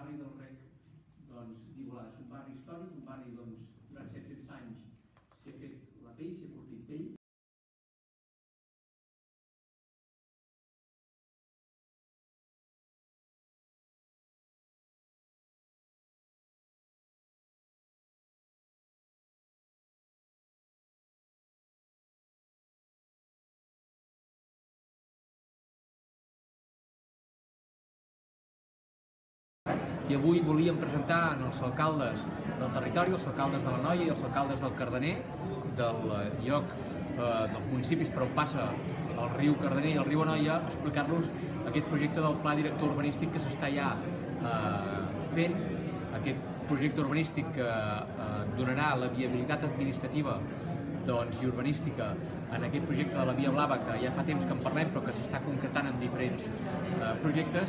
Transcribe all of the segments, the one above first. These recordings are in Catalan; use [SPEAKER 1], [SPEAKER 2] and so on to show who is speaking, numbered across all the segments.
[SPEAKER 1] barri del Rec d'Igualada. És un barri històric, un barri durant 700 anys s'hi ha fet la pell, s'hi ha curtit pell. I avui volíem presentar als alcaldes del territori, els alcaldes de l'Anoia i els alcaldes del Cardener, del lloc dels municipis per on passa el riu Cardener i el riu Anoia, explicar-los aquest projecte del pla director urbanístic que s'està ja fent, aquest projecte urbanístic que donarà la viabilitat administrativa i urbanística en aquest projecte de la Via Blava, que ja fa temps que en parlem però que s'està concretant en diferents projectes,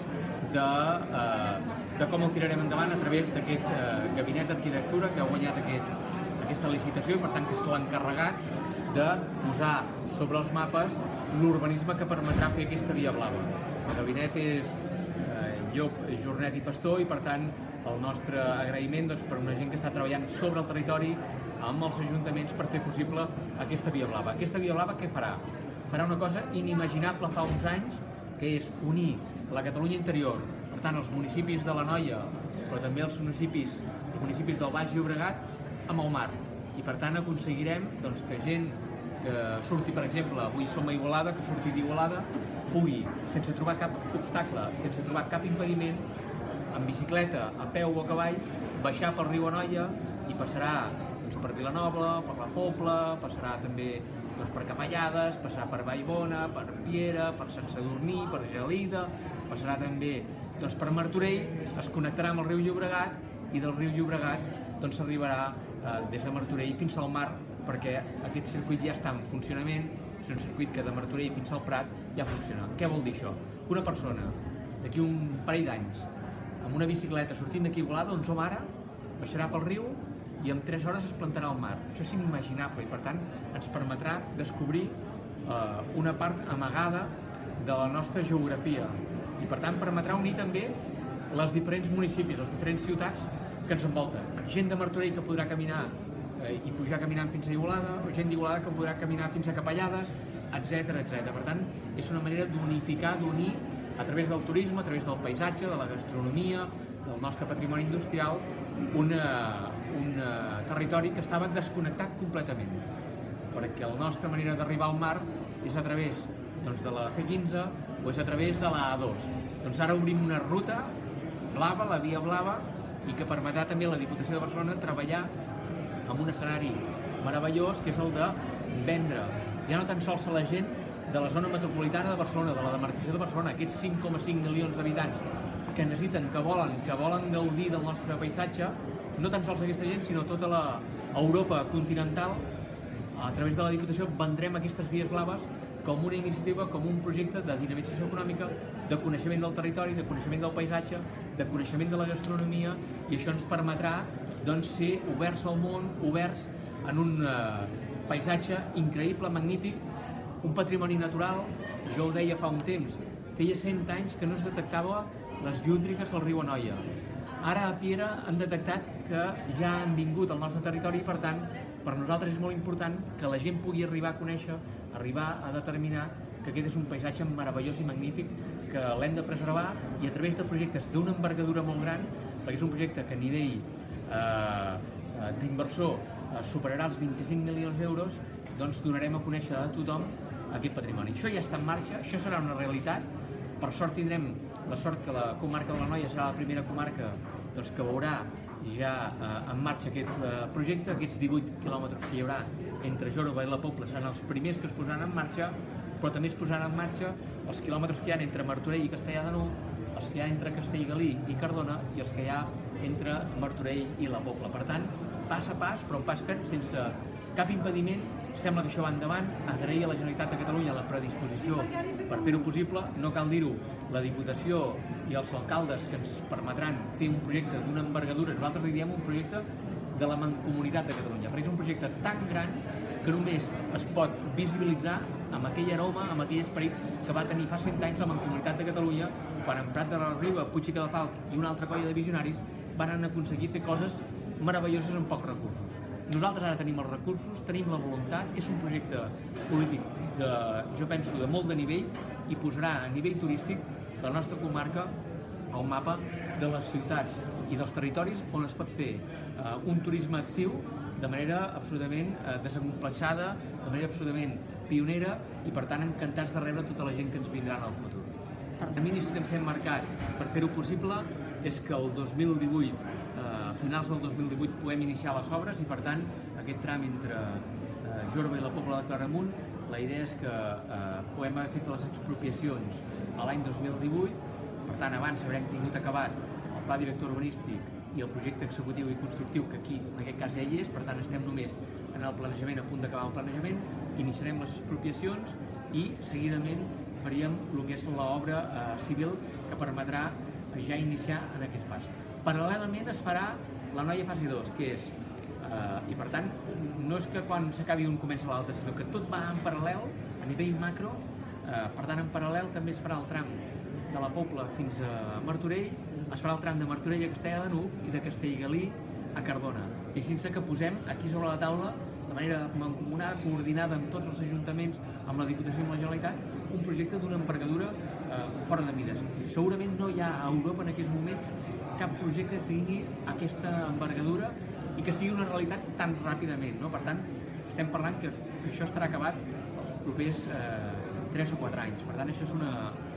[SPEAKER 1] de com el tirarem endavant a través d'aquest gabinet d'arquitectura que ha guanyat aquesta licitació i per tant que és l'encarregat de posar sobre els mapes l'urbanisme que permetrà fer aquesta Via Blava. El gabinet és Llop, Jornet i Pastor i per tant el nostre agraïment per una gent que està treballant sobre el territori amb els ajuntaments per fer possible aquesta Via Blava. Aquesta Via Blava què farà? Farà una cosa inimaginable fa uns anys, que és unir la Catalunya interior, per tant els municipis de l'Anoia, però també els municipis del Baix Llobregat, amb el mar. I per tant aconseguirem que gent que surti, per exemple, avui som a Igualada, que surti d'Igualada, pugui, sense trobar cap obstacle, sense trobar cap impediment, en bicicleta, a peu o a cavall, baixar pel riu Anoia i passarà per Vilanova, per la Pobla, passarà també per Capellades, passarà per Vallbona, per Piera, per Sant Sadurní, per Gelida, passarà també per Martorell, es connectarà amb el riu Llobregat i del riu Llobregat s'arribarà des de Martorell fins al mar, perquè aquest circuit ja està en funcionament, és un circuit que de Martorell fins al Prat ja funciona. Què vol dir això? Una persona d'aquí un parell d'anys amb una bicicleta sortint d'aquí Igualada, on som ara, baixarà pel riu i en 3 hores es plantarà al mar. Això és inimaginable i per tant ens permetrà descobrir una part amagada de la nostra geografia i per tant permetrà unir també els diferents municipis, les diferents ciutats que ens envolten. Gent de Martorell que podrà caminar i pujar caminant fins a Igualada, o gent d'Igualada que podrà caminar fins a Capellades, etc. Per tant, és una manera d'unificar, d'unir a través del turisme, a través del paisatge, de la gastronomia, del nostre patrimoni industrial, un territori que estava desconnectat completament, perquè la nostra manera d'arribar al mar és a través de la C15 o és a través de la A2. Ara obrim una ruta blava, la Via Blava, i que permetrà també a la Diputació de Barcelona treballar amb un escenari meravellós, que és el de vendre ja no tan sols a la gent de la zona metropolitana de Barcelona, de la demarcació de Barcelona, aquests 5,5 milions d'habitants que necessiten, que volen gaudir del nostre paisatge, no tan sols aquesta gent, sinó tota l'Europa continental. A través de la Diputació vendrem aquestes vies blaves com una iniciativa, com un projecte de dinamització econòmica, de coneixement del territori, de coneixement del paisatge, de coneixement de la gastronomia, i això ens permetrà ser oberts al món, oberts en un paisatge increïble, magnífic, un patrimoni natural. Jo ho deia fa un temps, feia 100 anys que no es detectava les llúdrigues al riu Anoia. Ara a Piera han detectat que ja han vingut al nostre territori i per tant per nosaltres és molt important que la gent pugui arribar a conèixer, arribar a determinar que aquest és un paisatge meravellós i magnífic que l'hem de preservar i a través de projectes d'una envergadura molt gran, perquè és un projecte que a nivell d'inversor superarà els 25 milions d'euros, donarem a conèixer a tothom aquest patrimoni. Això ja està en marxa, això serà una realitat. Per sort tindrem la sort que la comarca de l'Anoia serà la primera comarca que veurà ja en marxa aquest projecte. Aquests 18 quilòmetres que hi haurà entre Jorba i la Pobla seran els primers que es posaran en marxa, però també es posaran en marxa els quilòmetres que hi ha entre Martorell i Castellar de Nou, els que hi ha entre Castellgalí i Cardona i els que hi ha entre Martorell i la Pobla. Per tant, pas a pas, però un pas ferm, sense cap impediment. Sembla que això va endavant. Agrair a la Generalitat de Catalunya la predisposició per fer-ho possible. No cal dir-ho, la Diputació i els alcaldes que ens permetran fer un projecte d'una envergadura. Nosaltres li diem un projecte de la Mancomunitat de Catalunya, perquè és un projecte tan gran que només es pot visibilitzar amb aquell aroma, amb aquell esperit que va tenir fa 100 anys la Mancomunitat de Catalunya, quan en Prat de la Riba, Puig i Cadafalch i una altra colla de visionaris van aconseguir fer coses meravelloses amb pocs recursos. Nosaltres ara tenim els recursos, tenim la voluntat, és un projecte polític jo penso, de molt de nivell i posarà a nivell turístic la nostra comarca al mapa de les ciutats i dels territoris on es pot fer un turisme actiu de manera absolutament desacomplexada, de manera absolutament pionera i per tant encantats de rebre tota la gent que ens vindrà en el futur. Els terminis que ens hem marcat per fer-ho possible és que el 2018, a finals del 2018, puguem iniciar les obres i per tant aquest tram entre Jorba i la Pobla de Claramunt, la idea és que puguem haver fet les expropiacions a l'any 2018, per tant abans haurem tingut acabat el pla director urbanístic i el projecte executiu i constructiu, que aquí en aquest cas ja hi és, per tant estem només en el planejament, a punt d'acabar el planejament, iniciarem les expropiacions i seguidament faríem el que és l'obra civil que permetrà ja iniciar en aquest pas. Paral·lelament es farà la Noia fase 2, que és, i per tant, no és que quan s'acabi un comença l'altre, sinó que tot va en paral·lel, a nivell macro, per tant en paral·lel també es farà el tram de la Pobla fins a Martorell, es farà el tram de Martorell a Castellar de n'Hug i de Castellgalí a Cardona. Fixin-se que posem aquí sobre la taula, de manera mancomunada, coordinada amb tots els ajuntaments, amb la Diputació i amb la Generalitat, un projecte d'una envergadura fora de mides. Segurament no hi ha a Europa en aquests moments cap projecte que tingui aquesta envergadura i que sigui una realitat tan ràpidament, no? Per tant, estem parlant que això estarà acabat els propers 3 o 4 anys. Per tant, això és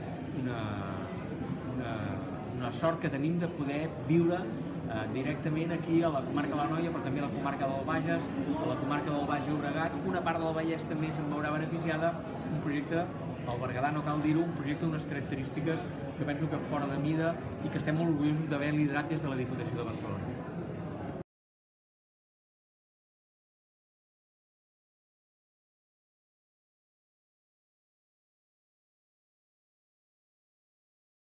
[SPEAKER 1] una sort que tenim de poder viure directament aquí a la comarca de l'Anoia, però també a la comarca del Bages, a la comarca del Baix Llobregat, una part del Vallès també se'n veurà beneficiada, un projecte, el Berguedà no cal dir-ho, un projecte d'unes característiques que penso que fora de mida i que estem molt orgullosos d'haver liderat des de la Diputació de Barcelona.